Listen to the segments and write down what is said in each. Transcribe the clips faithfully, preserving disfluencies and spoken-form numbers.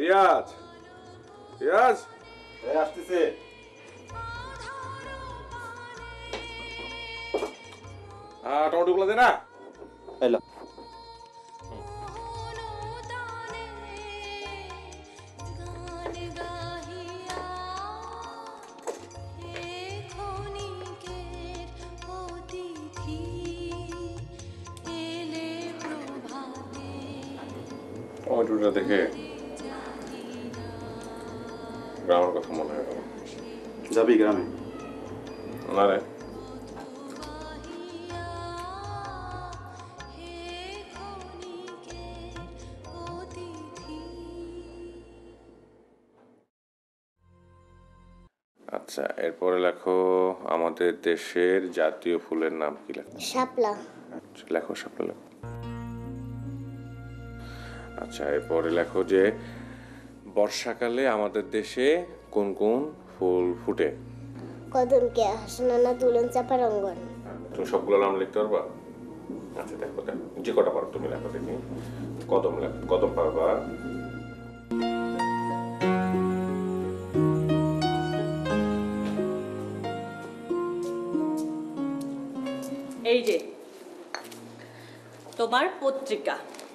রিয়াজ রিয়াজ এই আসতেছে। হ্যাঁ টমেটোগুলো দে না। এলো টমেটোটা দেখে গ্রামের কথা মনে হয় গেল। যাবি গ্রামে? না রে, আচ্ছা এরপরে লেখো আমাদের দেশের জাতীয় ফুলের নাম কি? লেখো শাপলা। আচ্ছা লেখো শাপলা লেখো। আচ্ছা এরপরে লেখো যে বর্ষাকালে আমাদের দেশে কোন কোন ফুল ফুটে? কদমকে, হাসনানা, দুলন, চাপা, রঙ্গন। তুমি সবগুলো নাম লিখতে পারবা? আচ্ছা দেখো দেখো যে কটা পারো তুমি লেখো দেখি। কদম লেখো, কদম পারবা? এই যে তোমার পত্রিকা,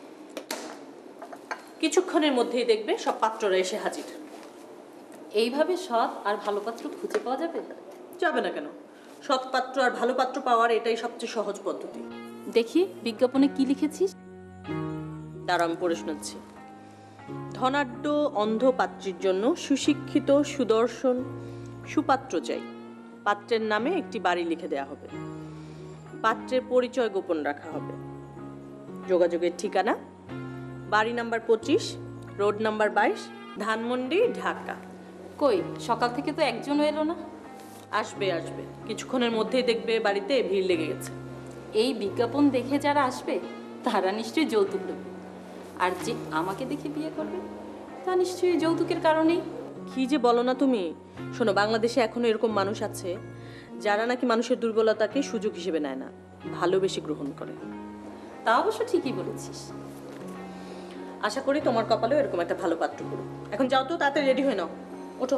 কিছুক্ষণের মধ্যেই দেখবে সব পাত্ররা এসে হাজির। এইভাবে সৎ আর ভালো পাত্র খুঁজে পাওয়া যাবে? যাবে না কেন? সৎ পাত্র আর ভালো পাত্র পাওয়ার এটাই সবচেয়ে সহজ পদ্ধতি। দেখি বিজ্ঞাপনে কি লিখেছিস। দাঁড়া আমি পড়ে শোনাচ্ছি। ধনাঢ্য অন্ধ পাত্রীর জন্য সুশিক্ষিত সুদর্শন সুপাত্র চাই। পাত্রের নামে একটি বাড়ি লিখে দেয়া হবে। পাত্রের পরিচয় গোপন রাখা হবে। যোগাযোগের ঠিকানা বাড়ি নাম্বার পঁচিশ, রোড নাম্বার বাইশ, ধানমন্ডি, ঢাকা। কই সকাল থেকে তো একজনও এলো না। আসবে আসবে কিছুক্ষণের মধ্যেই দেখবে বাড়িতে ভিড় লেগে গেছে। এই বিজ্ঞাপন দেখে যারা আসবে তারা নিশ্চয়ই যৌতুক দেবে, আর যে আমাকে দেখে বিয়ে করবে তা নিশ্চয়ই যৌতুকের কারণেই। কি যে বলো না তুমি। শোনো, বাংলাদেশে এখনো এরকম মানুষ আছে যারা নাকি মানুষের দুর্বলতাকে সুযোগ হিসেবে নেয় না, ভালোবেসে গ্রহণ করে। তা অবশ্য ঠিকই বলেছিস। আশা করি তোমার কপালেও এরকম একটা ভালো পাত্র করো। এখন যাও তো, তাড়াতাড়ি রেডি হয়ে নাও, ওঠো।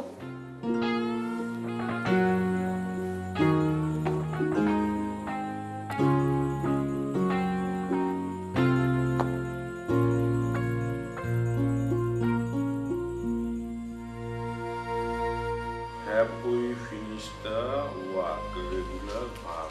Have we finished the work? Regular verb.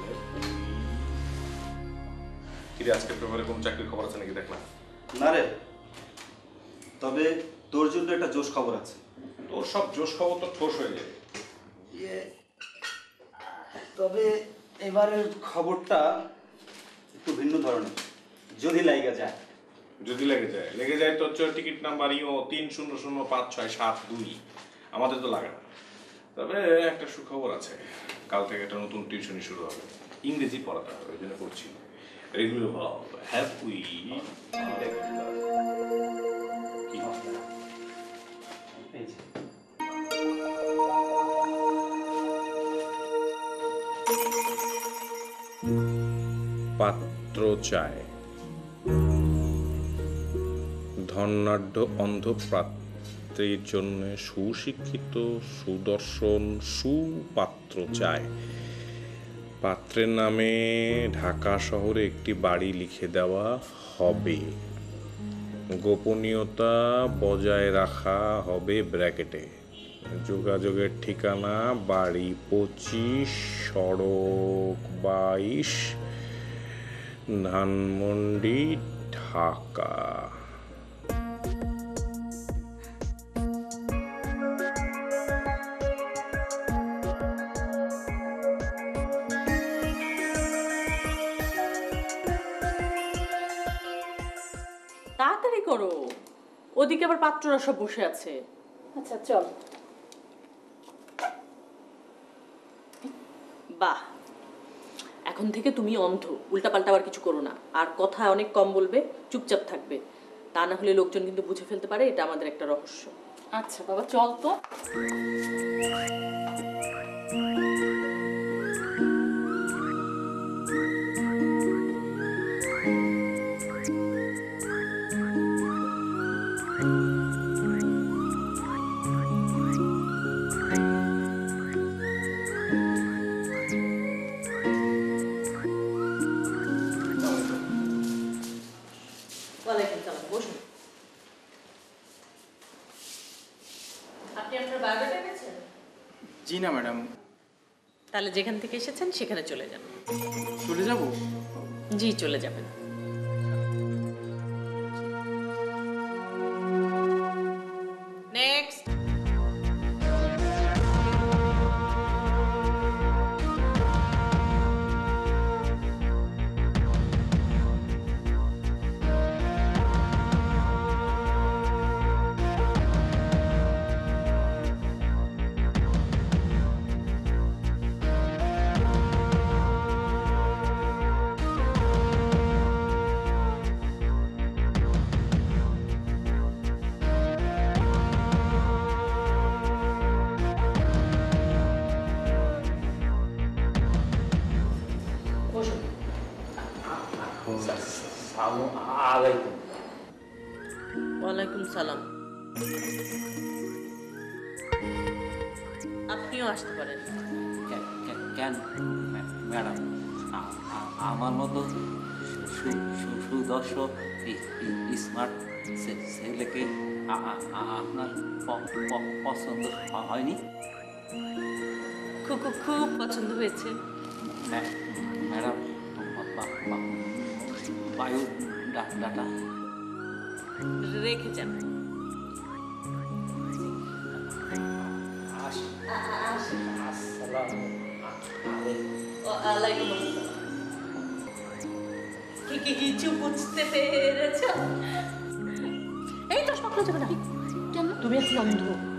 কিরে আজকে পেপারে কোন চাকরির খবর আছে নাকি দেখলাম? না রে, তবে তোর জন্য একটা জোশ খবর আছে। তোর সব জোশ খবর তো ঠোস হয়ে যাবে। ইয়ে, তবে এবারের খবরটা একটু ভিন্ন ধরনের, যদি লাইগা যায়। যদি লেগে যায় লেগে যায় তো হচ্ছে টিকিট নাম্বার ইও তিন শূন্য শূন্য পাঁচ ছয় সাত দুই। আমাদের তো লাগে না। তবে একটা সুখবর আছে, কাল থেকে একটা নতুন টিউশনি শুরু হবে, ইংরেজি পড়াতে হবে, ওই জন্য করছি। রেগুলার ভাব হ্যাভ উই কি এই যে পাত্র চায় ধনাঢ্য অন্ধ পাত্রের জন্য সুশিক্ষিত সুদর্শন সুপাত্র চায়। পাত্রের নামে ঢাকা শহরে একটি বাড়ি লিখে দেওয়া হবে। গোপনীয়তা বজায় রাখা হবে ব্র্যাকেটে। যোগাযোগের ঠিকানা বাড়ি পঁচিশ, সড়ক বাইশ, ধানমন্ডি, ঢাকা। তাড়াতাড়ি করো, ওদিকে আবার পাত্ররা সব বসে আছে। আচ্ছা চল। বাহ, এখন থেকে তুমি অন্ধ, উল্টাপাল্টা আবার কিছু করো না, আর কথা অনেক কম বলবে, চুপচাপ থাকবে, তা না হলে লোকজন কিন্তু বুঝে ফেলতে পারে এটা আমাদের একটা রহস্য। আচ্ছা বাবা চল তো। জি না ম্যাডাম। তাহলে যেখান থেকে এসেছেন সেখানে চলে যান। চলে যাব? জি, চলে যাবেন। নেক্সট। ওয়ালাইকুম সালাম। আপনিও আসতে পারেন। কেন ম্যাডাম, আমার মতো সুদর্শন স্মার্ট ছেলেকে আপনার পছন্দ হয়নি? খুব খুব খুব পছন্দ হয়েছে ম্যাডাম। বায়ু ডাটা রেখে যান। ওয়ালাইকুম আসসালাম। কি কি কিছু বুঝতে পেরেছ? এই চশমা খুলে যাবে না কেন? তুমি এখন অন্ধ।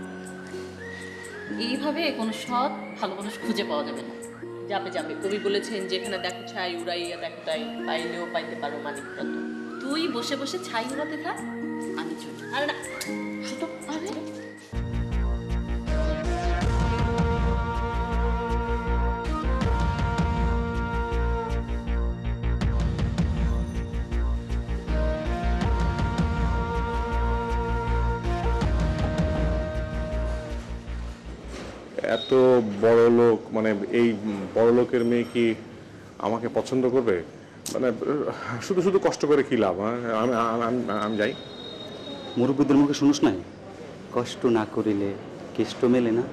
এইভাবে কোনো সৎ ভালো মানুষ খুঁজে পাওয়া যাবে না। যাবে যাবে, কবি বলেছেন যেখানে দেখো ছাই উড়াইয়া দেখো তাই, পাইলেও পাইতে পারো মানিক রতন। তুই বসে বসে ছাই উড়াতে থাক, আমি চলি। আরে না, শুধু আরে এত বড় লোক, মানে এই বড় লোকের মেয়ে কি আমাকে পছন্দ করবে? মানে শুধু শুধু কষ্ট করে কি লাভ? হ্যাঁ, আমি আমি- আমি যাই। মুরব্বীদের মুখে শুনুস নাই, কষ্ট না করিলে কেষ্ট মেলে না।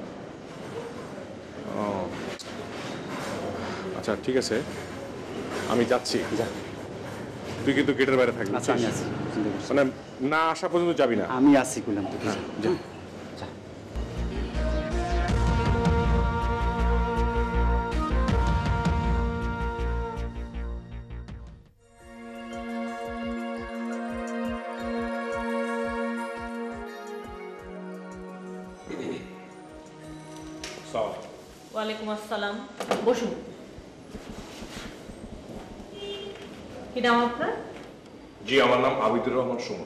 ও আচ্ছা, ঠিক আছে, আমি যাচ্ছি। যা। তুই কিন্তু গেটের বাইরে থাকবি। আচ্ছা, আমি আছি, চিন্তা করিস না। মানে না আসা পর্যন্ত যাবি না। আমি আছি কইলাম তো। হ্যাঁ, যা। যা। ওয়ালাইকুম আসসালাম। বসুন। কি নাম আপনার? জি, আমার নাম আবিদুর রহমান সুমন।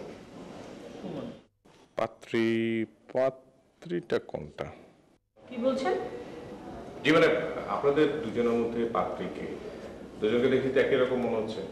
পাত্রী পাত্রীটা কোনটা? কি বলছেন? জি, মানে আপনাদের দুজনের মধ্যে পাত্রীকে, দুজনকে দেখি তো একই রকম মনে হচ্ছে।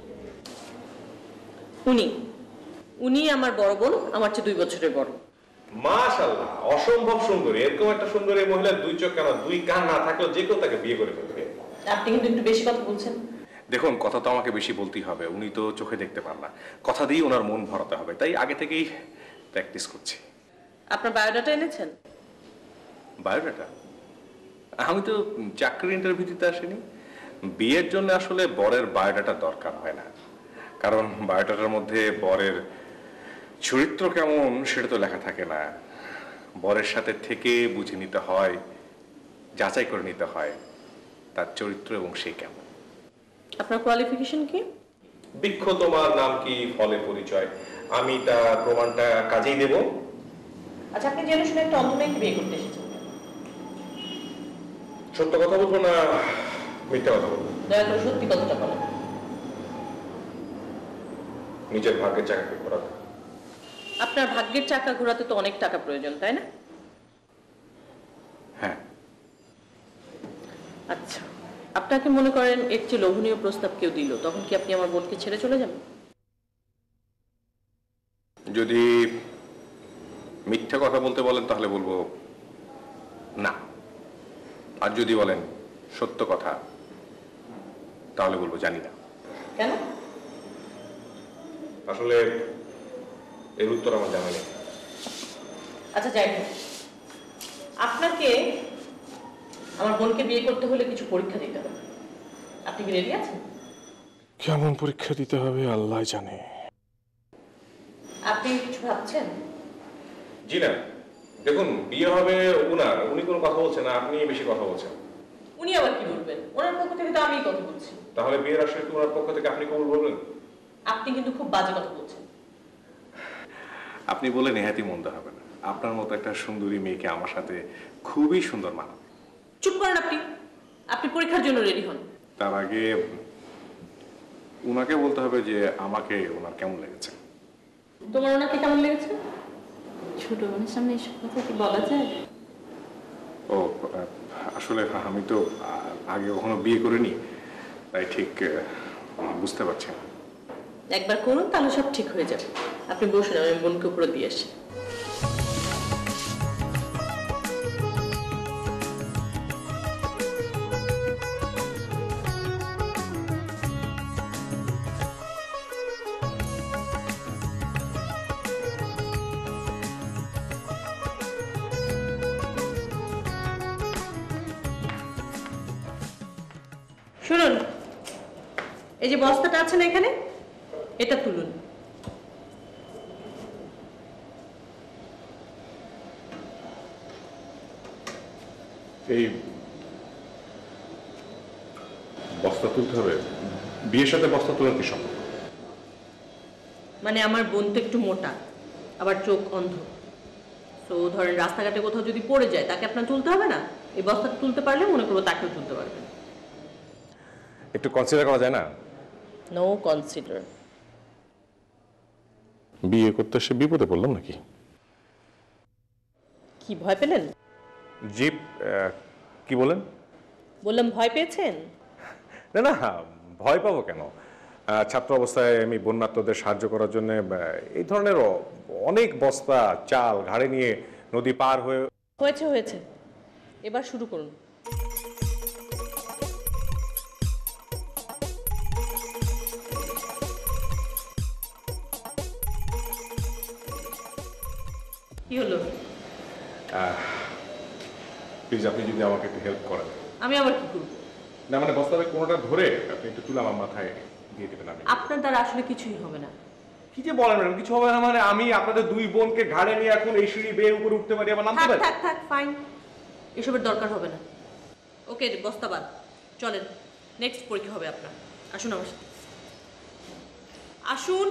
উনি উনি আমার বড় বোন, আমার চেয়ে দুই বছরের বড়। মাশাআল্লাহ, অসম্ভব সুন্দরী। এরকম একটা সুন্দরী মহিলার দুই চোখ কেন, দুই কান না থাকলেও যে কেউ তাকে বিয়ে করে ফেলবে। আপনি কিন্তু একটু বেশি কথা বলছেন। দেখুন, কথা তো আমাকে বেশি বলতেই হবে, উনি তো চোখে দেখতে পান না। কথা দিয়ে ওনার মন ভরাতে হবে, তাই আগে থেকেই প্র্যাকটিস করছি। আপনার বায়োডাটা এনেছেন? বায়োডাটা? আমি তো চাকরির ইন্টারভিউতে আসিনি। বিয়ের জন্য আসলে বরের বায়োডাটা দরকার হয় না, কারণ বায়োডাটার মধ্যে বরের চরিত্র কেমন সেটা তো লেখা থাকে না। বরের সাথে থেকে বুঝে নিতে হয়, যাচাই করে নিতে হয় তার চরিত্র এবং সে কেমন। আপনার কোয়ালিফিকেশন কি? বৃক্ষ তোমার নাম কি, ফলে পরিচয়। আমি তার প্রমাণটা কাজেই দেব। আচ্ছা, আপনি জেনে শুনে একটা অন্ধ মেয়েকে বিয়ে করতে এসেছেন? সত্য কথা বলবো না মিথ্যা কথা বলবো? দয়া করে সত্যি কথাটা বলেন। নিজের ভাগ্যের চাকরি করাতে। আপনার ভাগ্যের চাকা ঘোরাতে তো অনেক টাকা প্রয়োজন, তাই না? হ্যাঁ। আচ্ছা, আপনাকে মনে করেন এর চেয়ে লোভনীয় প্রস্তাব কেউ দিল, তখন কি আপনি আমার বোনকে ছেড়ে চলে যাবেন? যদি মিথ্যা কথা বলতে বলেন তাহলে বলবো না, আর যদি বলেন সত্য কথা তাহলে বলবো জানি না। কেন? আসলে এর উত্তর আমার জানা নেই। আচ্ছা, যাই হোক, আপনাকে আমার বোনকে বিয়ে করতে হলে কিছু পরীক্ষা দিতে হবে। আপনি কি রেডি আছেন? কেমন পরীক্ষা দিতে হবে আল্লাহ জানে। আপনি কিছু ভাবছেন? জি না, দেখুন বিয়ে হবে উনার, উনি কোনো কথা বলছেন না, আপনি বেশি কথা বলছেন। উনি আবার কি বলবেন? ওনার পক্ষ থেকে তো আমিই কথা বলছি। তাহলে বিয়ের আসলে কি ওনার পক্ষ থেকে আপনি কবুল বলবেন? আপনি কিন্তু খুব বাজে কথা বলছেন। আপনি বলে নেহাতি মন্দ হবে না, আপনার মতো একটা সুন্দরী মেয়েকে আমার সাথে খুবই সুন্দর মানাবে। চুপ করেন আপনি। আপনি পরীক্ষার জন্য রেডি হন। তার আগে উনাকে বলতে হবে যে আমাকে ওনার কেমন লেগেছে। তোমার ওনাকে কেমন লেগেছে? ছোট বোনের সামনে এসব কথা কি বলা যায়? ও আসলে আমি তো আগে কখনো বিয়ে করিনি, তাই ঠিক বুঝতে পারছি না। একবার করুন, তাহলে সব ঠিক হয়ে যাবে। আপনি বসুন, আমি বোনকে উপরে দিয়ে আসি। শুনুন, এই যে বস্তাটা আছে না এখানে, এটা তুলুন। এই বস্তা তুলতে হবে? বিয়ের সাথে বস্তা তোলার কি সম্পর্ক? মানে আমার বোন তো একটু মোটা, আবার চোখ অন্ধ। তো ধরেন রাস্তাঘাটে কোথাও যদি পড়ে যায়, তাকে আপনার তুলতে হবে না? এই বস্তাটা তুলতে পারলে মনে করবো তাকেও তুলতে পারবেন। একটু কনসিডার করা যায় না? No consider. বিয়ে করতে এসে বিপদে পড়লাম নাকি? কি ভয় পেলেন? জি, কি বলেন? বললাম ভয় পেয়েছেন? না না, ভয় পাবো কেন? ছাত্র অবস্থায় আমি বন্যার্তদের সাহায্য করার জন্য এই ধরনের অনেক বস্তা চাল ঘাড়ে নিয়ে নদী পার হয়ে। হয়েছে হয়েছে, এবার শুরু করুন। কি হলো? প্লিজ আপনি যদি আমাকে একটু হেল্প করেন। আমি আবার কি করব? না মানে বস্তাটা কোনোটা ধরে আপনি একটু তুলে আমার মাথায় দিয়ে দেবেন। আমি আপনার দ্বারা আসলে কিছুই হবে না। কি যে বলেন ম্যাডাম, কিছু হবে না মানে? আমি আপনাদের দুই বোনকে ঘাড়ে নিয়ে এখন এই সিঁড়ি বেয়ে উপরে উঠতে পারি, আবার নামতে থাক পারি? থাক থাক, ফাইন, এসবের দরকার হবে না। ওকে, বস্তা বাদ, চলেন নেক্সট পরীক্ষা হবে আপনার। আসুন আমার সাথে, আসুন।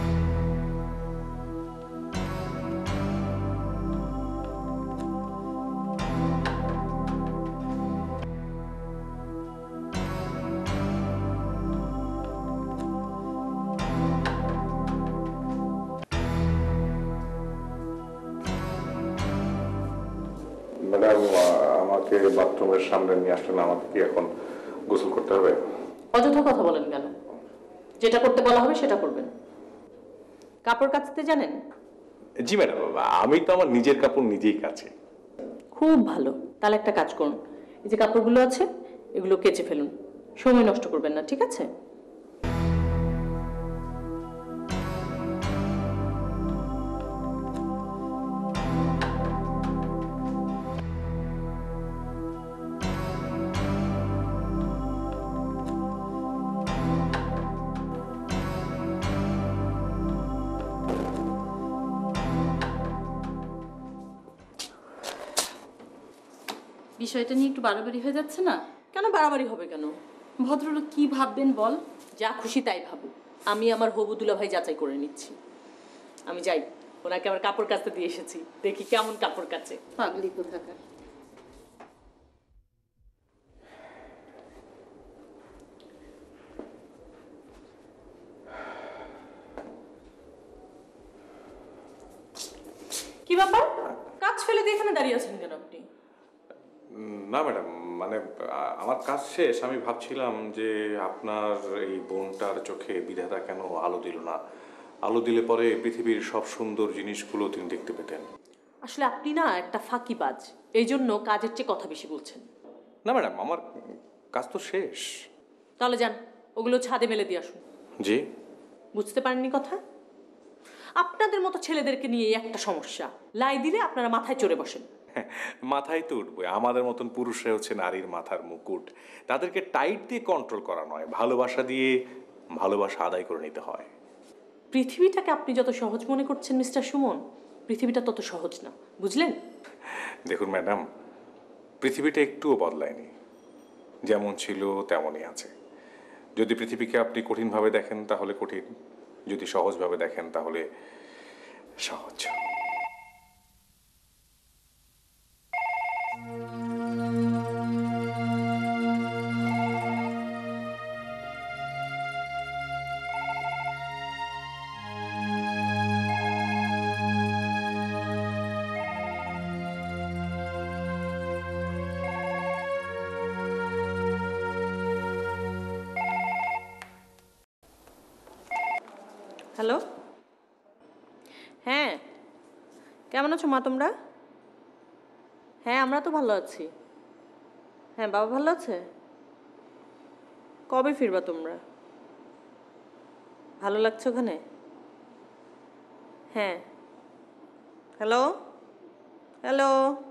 ম্যাডাম আমাকে বাথরুমের সামনে নিয়ে আসলেন, আমাকে কি এখন গোসল করতে হবে? অযথা কথা বলেন কেন? যেটা করতে বলা হবে সেটা করবেন। কাপড় কাচতে জানেন? জি ম্যাডাম, আমি তো আমার নিজের কাপড় নিজেই কাচি। খুব ভালো, তাহলে একটা কাজ করুন, এই যে কাপড়গুলো আছে এগুলো কেচে ফেলুন, সময় নষ্ট করবেন না, ঠিক আছে? বিষয়টা নিয়ে একটু বাড়াবাড়ি হয়ে যাচ্ছে না? কেন বাড়াবাড়ি হবে কেন? ভদ্রলোক কি ভাববেন বল? যা খুশি তাই ভাবুক, আমি আমার হবু দুলাভাই যাচাই করে নিচ্ছি। আমি যাই, ওনাকে আমার কাপড় কাচতে দিয়ে এসেছি, দেখি কেমন কাপড় কাচে। পাগলি কোথাকার। কি ব্যাপার, কাজ ফেলে দিয়ে এখানে দাঁড়িয়ে আছেন কেন আপনি? না ম্যাডাম, মানে আমার কাজ শেষ, আমি ভাবছিলাম যে আপনার এই বোনটার চোখে বিধাতা কেন আলো দিল না? আলো দিলে পরে পৃথিবীর সব সুন্দর জিনিসগুলো তিনি দেখতে পেতেন। আসলে আপনি না একটা ফাঁকিবাজ, এই জন্য কাজের চেয়ে কথা বেশি বলছেন। না ম্যাডাম, আমার কাজ তো শেষ। তাহলে যান, ওগুলো ছাদে মেলে দিয়ে আসুন। জি, বুঝতে পারেননি কথা? আপনাদের মতো ছেলেদেরকে নিয়ে একটা সমস্যা, লাই দিলে আপনারা মাথায় চড়ে বসেন। মাথায় তো উঠবে, আমাদের মতন পুরুষরা হচ্ছে নারীর মাথার মুকুট। তাদেরকে টাইট দিয়ে কন্ট্রোল করা নয়, ভালোবাসা দিয়ে ভালোবাসা আদায় করে নিতে হয়। পৃথিবীটাকে আপনি যত সহজ মনে করছেন মিস্টার সুমন, পৃথিবীটা তত সহজ না, বুঝলেন? দেখুন ম্যাডাম, পৃথিবীটা একটুও বদলায়নি, যেমন ছিল তেমনই আছে। যদি পৃথিবীকে আপনি কঠিনভাবে দেখেন তাহলে কঠিন, যদি সহজভাবে দেখেন তাহলে সহজ। হ্যালো, হ্যাঁ কেমন আছো মা তোমরা? হ্যাঁ আমরা তো ভালো আছি। হ্যাঁ বাবা ভালো আছে? কবে ফিরবা তোমরা? ভালো লাগছে ওখানে? হ্যাঁ। হ্যালো হ্যালো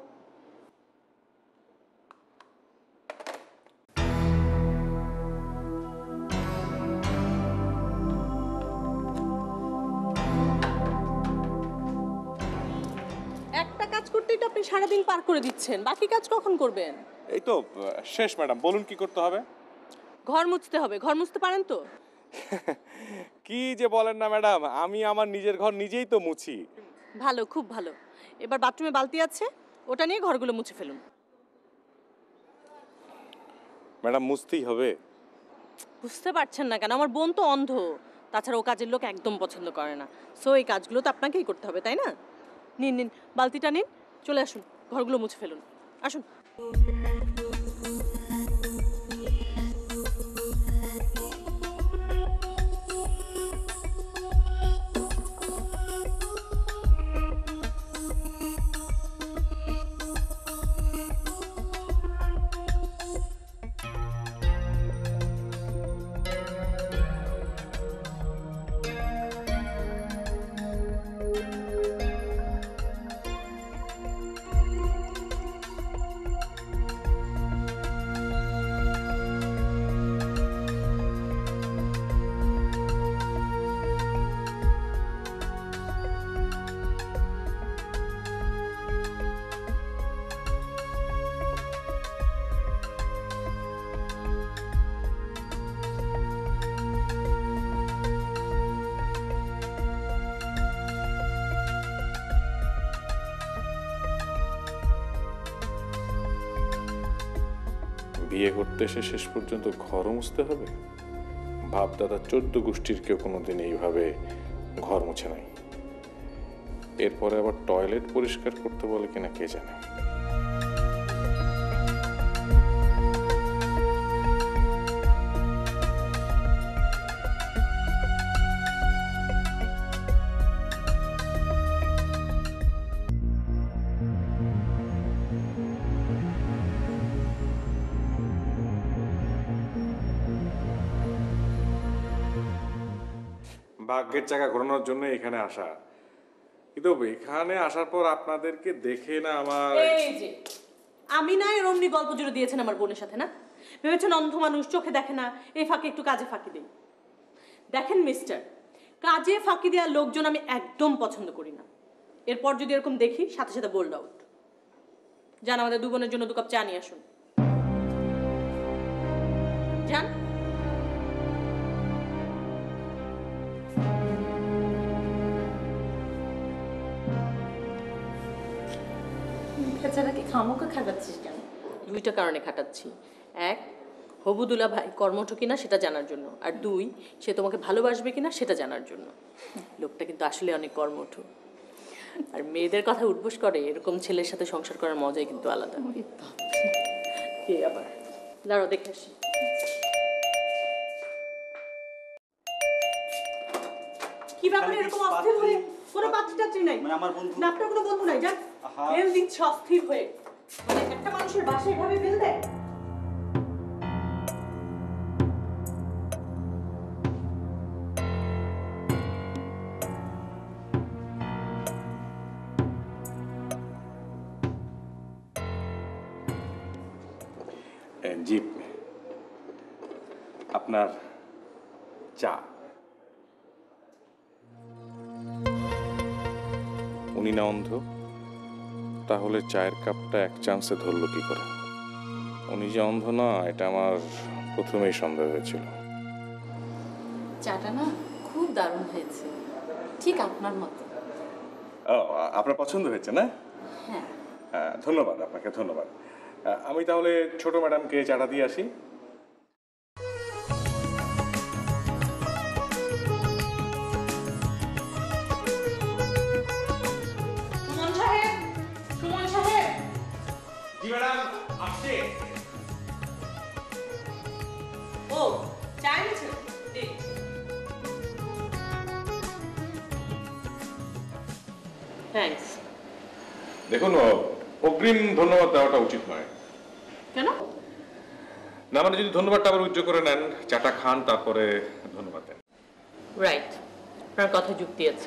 একটা কাজ করতেই তো আপনি সারাদিন পার করে দিচ্ছেন, বাকি কাজ কখন করবেন? এই তো শেষ ম্যাডাম, বলুন কি করতে হবে? ঘর মুছতে হবে। ঘর মুছতে পারেন তো? কি যে বলেন না ম্যাডাম, আমি আমার নিজের ঘর নিজেই তো মুছি। ভালো, খুব ভালো। এবার বাথরুমে বালতি আছে, ওটা নিয়ে ঘরগুলো মুছে ফেলুন। ম্যাডাম মুছতেই হবে? বুঝতে পারছেন না কেন? আমার বোন তো অন্ধ, তাছাড়া ও কাজের লোক একদম পছন্দ করে না। সো এই কাজগুলো তো আপনাকেই করতে হবে, তাই না? নিন নিন বালতিটা নিন, চলে আসুন, ঘরগুলো মুছে ফেলুন, আসুন। বিয়ে করতে এসে শেষ পর্যন্ত ঘর মুছতে হবে? বাপ দাদা চোদ্দ গোষ্ঠীর কেউ কোনোদিন এইভাবে ঘর মুছে নাই। এরপরে আবার টয়লেট পরিষ্কার করতে বলে কিনা কে জানে। ভাগ্যের চাকা ঘোরানোর জন্য এখানে আসা, কিন্তু এখানে আসার পর আপনাদেরকে দেখে না আমার এই যে আমি না এর অমনি গল্প জুড়ে দিয়েছেন আমার বোনের সাথে, না ভেবেছেন অন্ধ মানুষ চোখে দেখে না, এই ফাঁকে একটু কাজে ফাঁকি দেই। দেখেন মিস্টার, কাজে ফাঁকি দেওয়ার লোকজন আমি একদম পছন্দ করি না। এরপর যদি এরকম দেখি সাথে সাথে বোল্ড আউট। যান আমাদের দু বোনের জন্য দু কাপ চা নিয়ে আসুন, যান। বেচারাকে খামোকা খাটাচ্ছিস কেন? দুইটা কারণে খাটাচ্ছি। এক, হবুদুলা ভাই কর্মঠ কিনা সেটা জানার জন্য, আর দুই, সে তোমাকে ভালোবাসবে কিনা সেটা জানার জন্য। লোকটা কিন্তু আসলে অনেক কর্মঠ, আর মেয়েদের কথা উঠবোস করে, এরকম ছেলের সাথে সংসার করার মজাই কিন্তু আলাদা। কে আবার দাঁড়াও দেখে আসি। কি ব্যাপারে এরকম অস্থির হয়ে? কোনো পাত্রী টাত্রী নাই? মানে আমার বন্ধু। না আপনার কোনো বন্ধু নাই? যান বেল দিচ্ছে অস্থির হয়ে। মানে একটা মানুষের বাসায় এভাবে বেল দেয়? জি, আপনার চা। উনি না অন্ধ, তাহলে চায়ের কাপটা এক চান্সে ধরলো কি করে? উনি যে অন্ধ না, এটা আমার প্রথমেই সন্দেহ হয়েছিল। চাটা না খুব দারুণ হয়েছে, ঠিক আপনার মতো। ও, আপনার পছন্দ হয়েছে না? হ্যাঁ। হ্যাঁ, ধন্যবাদ আপনাকে, ধন্যবাদ। আমি তাহলে ছোট ম্যাডামকে চাটা দিয়ে আসি। সুমন সাহেব, সুমন সাহেব। জি ম্যাডাম, আসছে। ও, চা এনেছেন? দিন। থ্যাঙ্কস। দেখুন, অগ্রিম ধন্যবাদ দেওয়াটা উচিত নয়। কেন? না মানে যদি ধন্যবাদটা আবার উজ্জ্বল করে নেন, চাটা খান, তারপরে ধন্যবাদ দেন। রাইট, আপনার কথা যুক্তি আছে।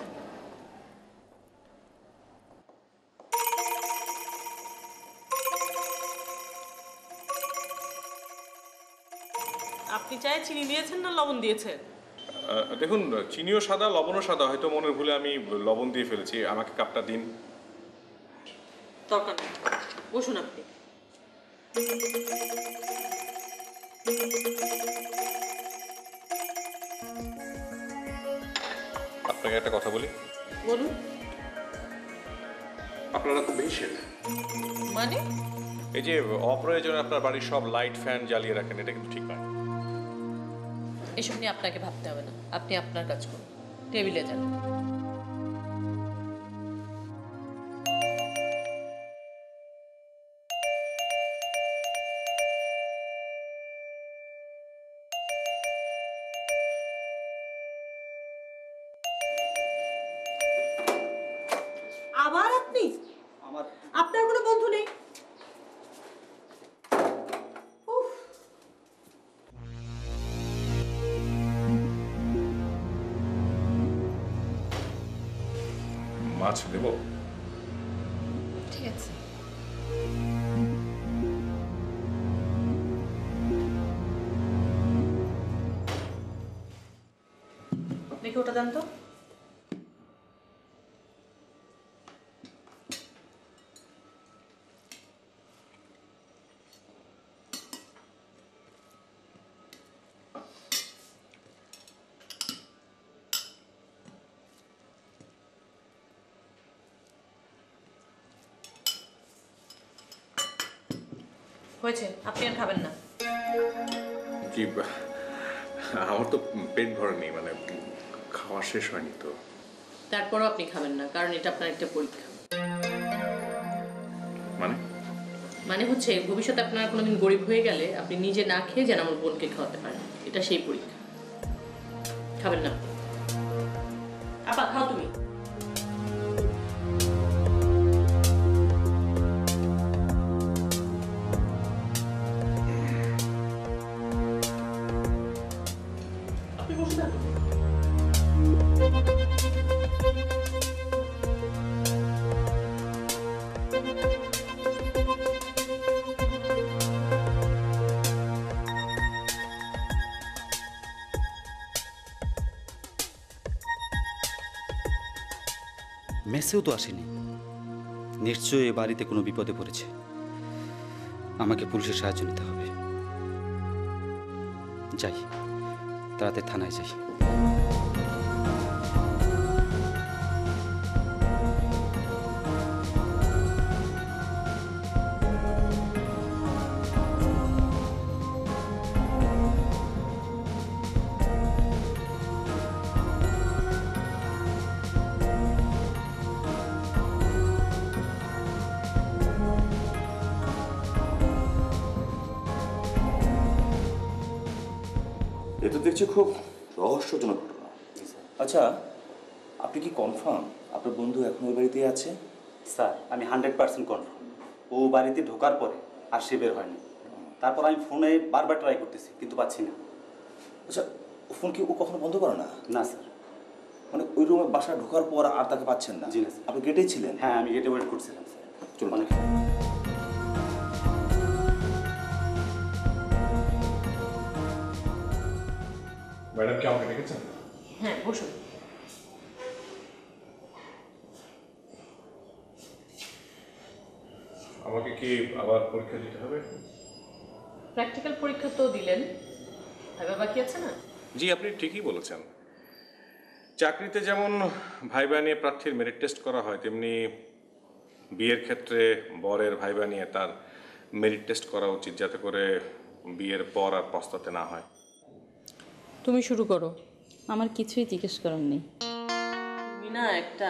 আপনি চায়ে চিনি দিয়েছেন না লবণ দিয়েছেন? আহ, দেখুন, চিনিও সাদা, লবণও সাদা, হয়তো মনের ভুলে আমি লবণ দিয়ে ফেলেছি। আমাকে কাপটা দিন। দরকার নেই, বসুন আপনি। আপনাকে একটা কথা বলি। বলুন। আপনারা খুব বেশি শেখ। মানে? এই যে অপ্রয়োজনে আপনার বাড়ির সব লাইট ফ্যান জ্বালিয়ে রাখেন, এটা কিন্তু ঠিক নয়। এসব নিয়ে আপনাকে ভাবতে হবে না, আপনি আপনার কাজ করুন, টেবিলে যান। আবার আপনি? আমার আপনার কোনো বন্ধু নেই? উফ। মাছ দেবো? ঠিক আছে। দেখি ওটা দেন তো। হয়েছে, আপনি আর খাবেন না। কি, আমার তো পেট ভরেনি, মানে খাওয়া শেষ হয়নি তো। তারপরও আপনি খাবেন না, কারণ এটা আপনার একটা পরীক্ষা। মানে মানে হচ্ছে ভবিষ্যতে আপনার কোনোদিন গরিব হয়ে গেলে আপনি নিজে না খেয়ে যেন আমার বোনকে খাওয়াতে পারেন, এটা সেই পরীক্ষা। খাবেন না আপা, খাও তুমি। আপনি বসে থাকুন। মেসেও তো আসেনি, নিশ্চয়ই এ বাড়িতে কোনো বিপদে পড়েছে। আমাকে পুলিশের সাহায্য নিতে হবে। যাই, তাড়াতাড়ি থানায় যাই। এ তো দেখছি খুব রহস্যজনক ঘটনা। আচ্ছা, আপনি কি কনফার্ম আপনার বন্ধু এখন ওই বাড়িতেই আছে? স্যার, আমি হান্ড্রেড পার্সেন্ট কনফার্ম ও বাড়িতে ঢোকার পরে আর সে বের হয়নি। তারপর আমি ফোনে বারবার ট্রাই করতেছি, কিন্তু পাচ্ছি না। আচ্ছা, ফোন কি ও কখনো বন্ধ করে না? না স্যার। মানে ওই রুমে বাসা ঢোকার পর আর তাকে পাচ্ছেন না? জি না স্যার। আপনি গেটেই ছিলেন? হ্যাঁ, আমি গেটে ওয়েট করছিলাম স্যার। চলুন। অনেক ম্যাডাম কি আমাকে ডেকেছেন? হ্যাঁ, বসুন। আমাকে কি আবার পরীক্ষা দিতে হবে? প্র্যাকটিক্যাল পরীক্ষা তো দিলেন, ভাইবা বাকি আছে না? জি, আপনি ঠিকই বলেছেন। চাকরিতে যেমন ভাইবা নিয়ে প্রার্থীর মেরিট টেস্ট করা হয়, তেমনি বিয়ের ক্ষেত্রে বরের ভাইবা নিয়ে তার মেরিট টেস্ট করা উচিত, যাতে করে বিয়ের পর আর পস্তাতে না হয়। তুমি শুরু করো। আমার কিছুই জিজ্ঞেস করার নেই। তুমি না একটা,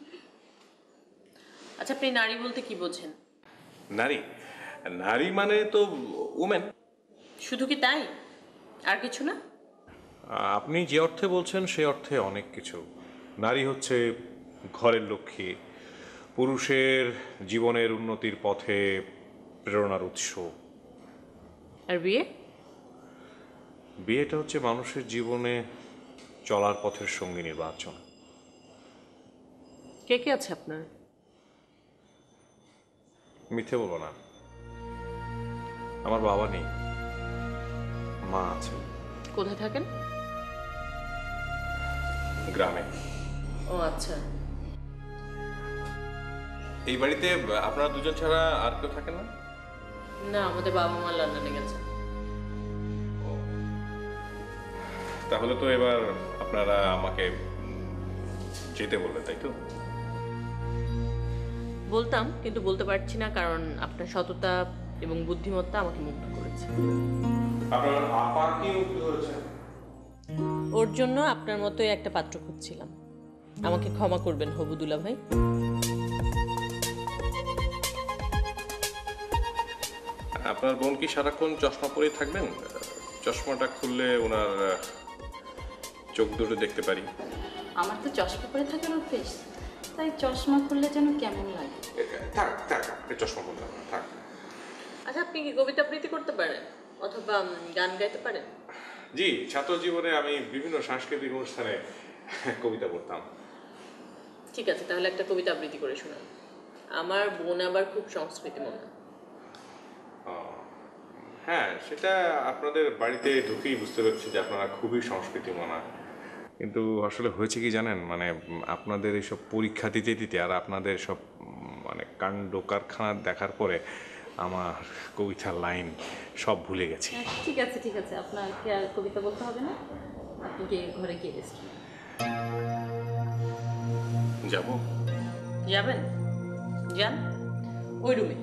আচ্ছা আপনি নারী বলতে কি বোঝেন? নারী নারী মানে তো উমেন। শুধু কি তাই, আর কিছু না? আপনি যে অর্থে বলছেন সে অর্থে অনেক কিছু। নারী হচ্ছে ঘরের লক্ষ্মী, পুরুষের জীবনের উন্নতির পথে প্রেরণার উৎস। আর বিয়ে? বিয়েটা হচ্ছে মানুষের জীবনে চলার পথের সঙ্গী নির্বাচন। কে কে আছে আপনার? মিথ্যে বলবো না, আমার বাবা নেই, মা আছে। কোথায় থাকেন? গ্রামে। ও আচ্ছা। এই বাড়িতে আপনারা দুজন ছাড়া আর কেউ থাকেন না? না, আমাদের বাবা মা লন্ডনে গেছে। তাহলে তো এবার আপনারা আমাকে যেতে বলবেন, তাই তো? বলতাম, কিন্তু বলতে পারছি না, কারণ আপনার সততা এবং বুদ্ধিমত্তা আমাকে মুগ্ধ করেছে। আপনার আপা কি মুগ্ধ হয়েছে? ওর জন্য আপনার মতোই একটা পাত্র খুঁজছিলাম। আমাকে ক্ষমা করবেন হবুদুল্লাহ ভাই। আপনার বোন কি সারাক্ষণ চশমা পরেই থাকবেন? চশমাটা খুললে ওনার চোখ দুটো দেখতে পারি। আমার তো চশমা পরে থাকার অভ্যেস, তাই চশমা খুললে যেন কেমন লাগে। থাক থাক, আপনি চশমা খুলতে থাক। আচ্ছা, আপনি কি কবিতা আবৃত্তি করতে পারেন অথবা গান গাইতে পারেন? জি, ছাত্র জীবনে আমি বিভিন্ন সাংস্কৃতিক অনুষ্ঠানে কবিতা পড়তাম। ঠিক আছে, তাহলে একটা কবিতা আবৃত্তি করে শোনান। আমার বোন আবার খুব সংস্কৃতি মনে। হ্যাঁ, সেটা আপনাদের বাড়িতে ঢুকেই বুঝতে পারছি যে আপনারা খুবই সংস্কৃতি মনা। কিন্তু আসলে হয়েছে কি জানেন, মানে আপনাদের এইসব পরীক্ষা দিতে দিতে আর আপনাদের সব মানে কাণ্ড কারখানা দেখার পরে আমার কবিতার লাইন সব ভুলে গেছি। ঠিক আছে ঠিক আছে, আপনাকে আর কবিতা বলতে হবে না, আপনি গিয়ে ঘরে গিয়ে রেস্ট করুন। যাব? যাবেন? যান ওই রুমে।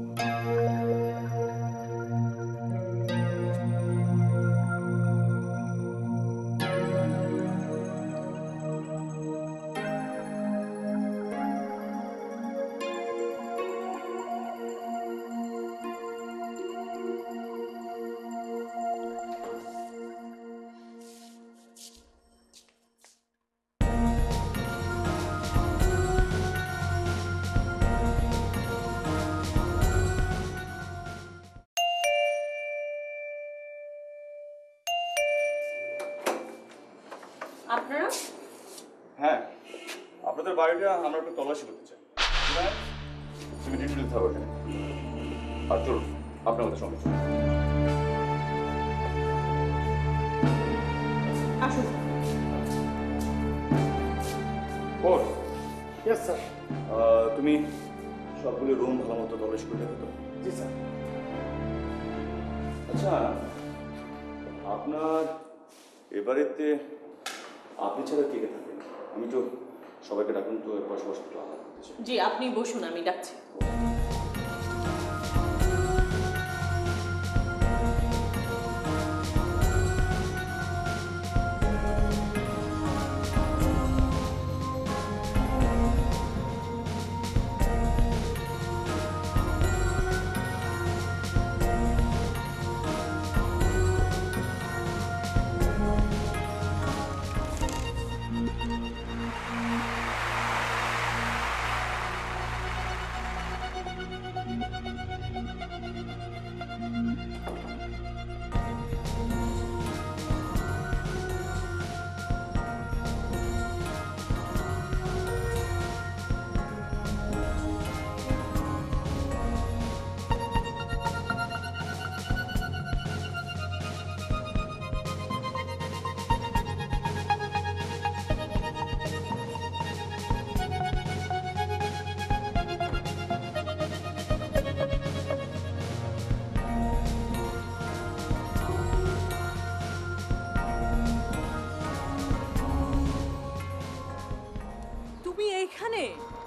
আপনারা? হ্যাঁ, আপনাদের বাড়িটা আমরা একটু তল্লাশি করতে চাই। তুমি ডিটেল দিতে হবে এখানে। আর চলুন, আপনার আমাদের সঙ্গে চলুন। আসুন। ওর ইয়েস স্যার। তুমি সবগুলো রুম ভালো মতো তল্লাশি করে দেখো তো। জি স্যার। আচ্ছা, আপনার এবারেতে আপনি ছাড়া কে কে থাকেন? আমি তো সবাইকে ডাকুন তো, এরপর সবার সাথে আলাদা করতে চাই। জি, আপনি বসুন, আমি ডাকছি।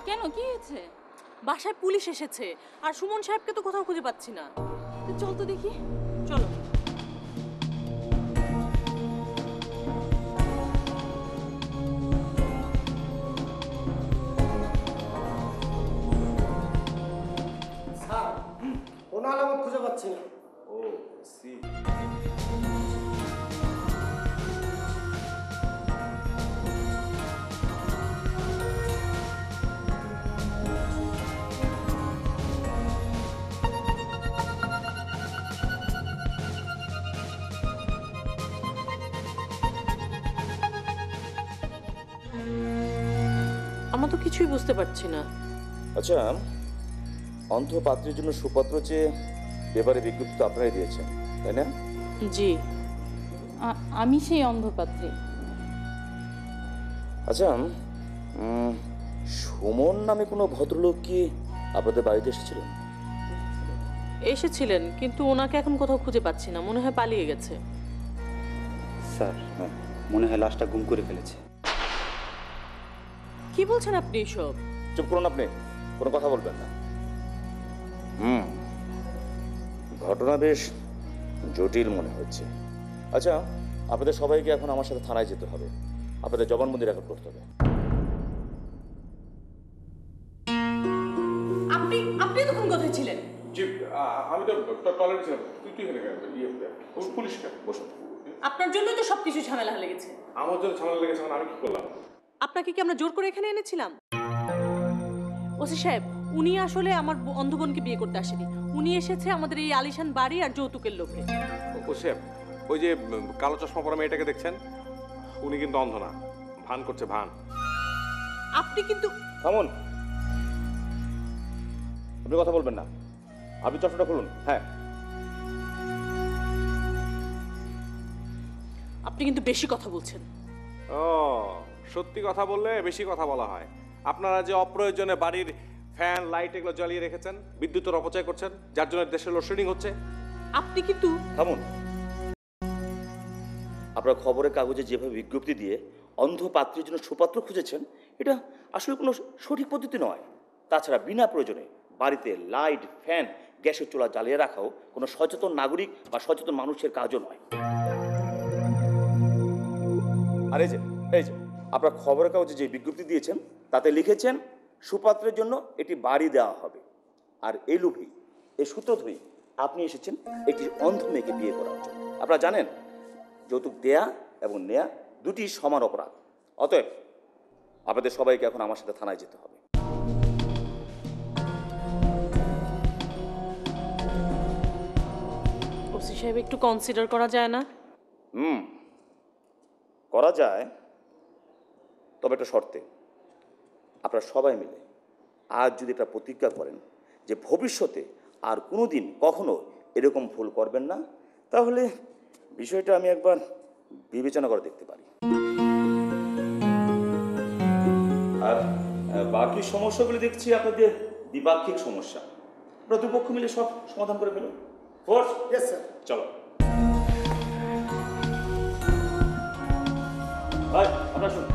কেন কি হয়েছে? বাসায় পুলিশ এসেছে আর সুমন সাহেবকে তো কোথাও খুঁজে পাচ্ছি না। তো চল তো দেখি। চলো। স্যার কোনো আলামত খুঁজে পাচ্ছি না। ও সি আমরা তো কিছুই বুঝতে পারছি না। আচ্ছা, অন্ধ পাত্রের জন্য সুপাত্র চেয়ে এবারে বিজ্ঞপ্তি তো আপনারাই দিয়েছেন, তাই না? জি। আ- আমি সেই অন্ধপাত্রে। আচ্ছা, উম, সুমন নামে কোনো ভদ্রলোক কি আপনাদের বাড়িতে এসেছিলেন? এসেছিলেন, কিন্তু ওনাকে এখন কোথাও খুঁজে পাচ্ছি না, মনে হয় পালিয়ে গেছে। স্যার হ্যাঁ, মনে হয় লাশটা গুম করে ফেলেছে। কি বলছেন আপনি এসব? চুপ করুন, আপনি কোনো কথা বলবেন না। হুম, ঘটনা বেশ জটিল মনে হচ্ছে। আচ্ছা, আপনাদের সবাইকে এখন আমার সাথে থানায় যেতে হবে, আপনাদের জবানবন্দি রেকর্ড করতে হবে। আপনি আপনি তখন কোথায় ছিলেন? জি, আ- আমি তো টয়লেটে ছিলাম। তুই তুই এখানে কেন? ইয়ে, পুলিশ কেন? বসো। আপনার জন্যই তো সবকিছু ঝামেলা লেগেছে। আমার জন্য ঝামেলা লেগেছে, এখন আমি কি করলাম? আপনাকে কি আমরা জোর করে এখানে এনেছিলাম? ওসি সাহেব, উনি আসলে আমার ব- অন্ধ বোনকে বিয়ে করতে আসেনি। উনি এসেছে আমাদের এই আলিশান বাড়ি আর যৌতুকের লোভে। ও শেফ, ওই যে উম, কালো চশমা পরা মেয়েটাকে দেখছেন, উনি কিন্তু অন্ধ না, ভান করছে ভান। আপনি কিন্তু থামুন, আপনি কথা বলবেন না। আপনি চশমাটা খুলুন। হ্যাঁ, আপনি কিন্তু বেশি কথা বলছেন। ও, সত্যি কথা বললে বেশি কথা বলা হয়। আপনারা যে অপ্রয়োজনে বাড়ির ফ্যান লাইট এগুলো জ্বালিয়ে রেখেছেন, বিদ্যুতের অপচয় করছেন, যার জন্য দেশের লোডশেডিং হচ্ছে। আপনি কিন্তু থামুন। আপনারা খবরের কাগজে যেভাবে বিজ্ঞপ্তি দিয়ে অন্ধ পাত্রের জন্য সুপাত্র খুঁজেছেন, এটা আসলে কোনো সঠিক পদ্ধতি নয়। তাছাড়া বিনা প্রয়োজনে বাড়িতে লাইট, ফ্যান, গ্যাসের চুলা জ্বালিয়ে রাখাও কোনো সচেতন নাগরিক বা সচেতন মানুষের কাজও নয়। আর এই যে এই যে আপনারা খবরের কাগজে যে বিজ্ঞপ্তি দিয়েছেন, তাতে লিখেছেন সুপাত্রের জন্য একটি বাড়ি দেওয়া হবে। আর এই লোভেই, এই সূত্র ধরেই আপনি এসেছেন একটি অন্ধ মেয়েকে বিয়ে করার জন্য। আপনারা জানেন, যৌতুক দেয়া এবং নেয়া দুটি সমান অপরাধ। অতএব আপনাদের সবাইকে এখন আমার সাথে থানায় যেতে হবে। ওসি সাহেব, একটু কনসিডার করা যায় না? হুম, করা যায়, তবে একটা শর্তে। আপনারা সবাই মিলে আজ যদি একটা প্রতিজ্ঞা করেন যে ভবিষ্যতে আর কোনো দিন কখনো এরকম ভুল করবেন না, তাহলে বিষয়টা আমি একবার বিবেচনা করে দেখতে পারি। আর আহ, বাকি সমস্যাগুলি দেখছি আপনাদের দ্বিপাক্ষিক সমস্যা। আপনারা দুপক্ষ মিলে সব সমাধান করে ফেলুন। Force, yes sir. চলো। ভাই, আপনারা শুনুন।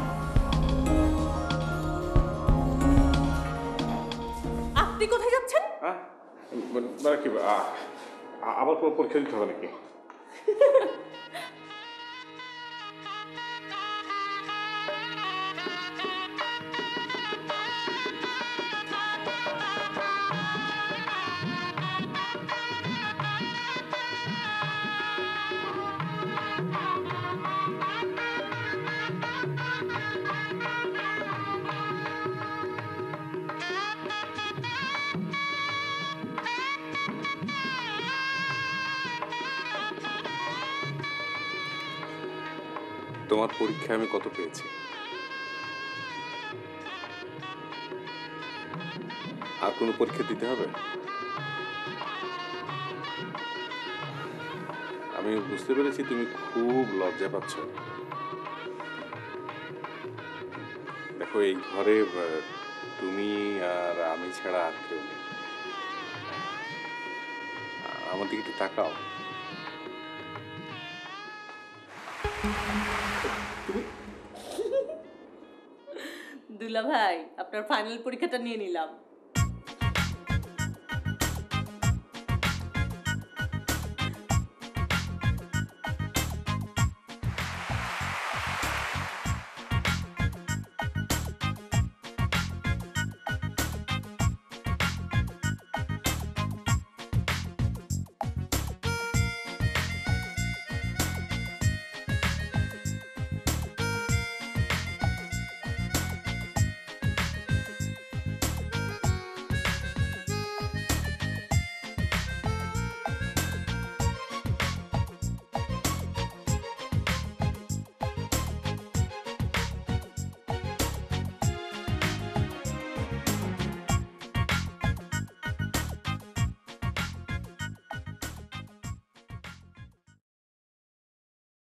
আপনি কোথায় যাচ্ছেন? হ্যাঁ, মানে কি আ- আ- আবার কোনো পরীক্ষা দিতে হবে নাকি? তোমার পরীক্ষায় আমি কত পেয়েছি? আর কোনো পরীক্ষা দিতে হবে? আমি বুঝতে পেরেছি তুমি খুব লজ্জা পাচ্ছ। দেখো, এই ঘরে আহ, তুমি আর আমি ছাড়া আর কেউ নেই। আমার দিকে একটু তাকাও। দুলা ভাই আপনার ফাইনাল পরীক্ষাটা নিয়ে নিলাম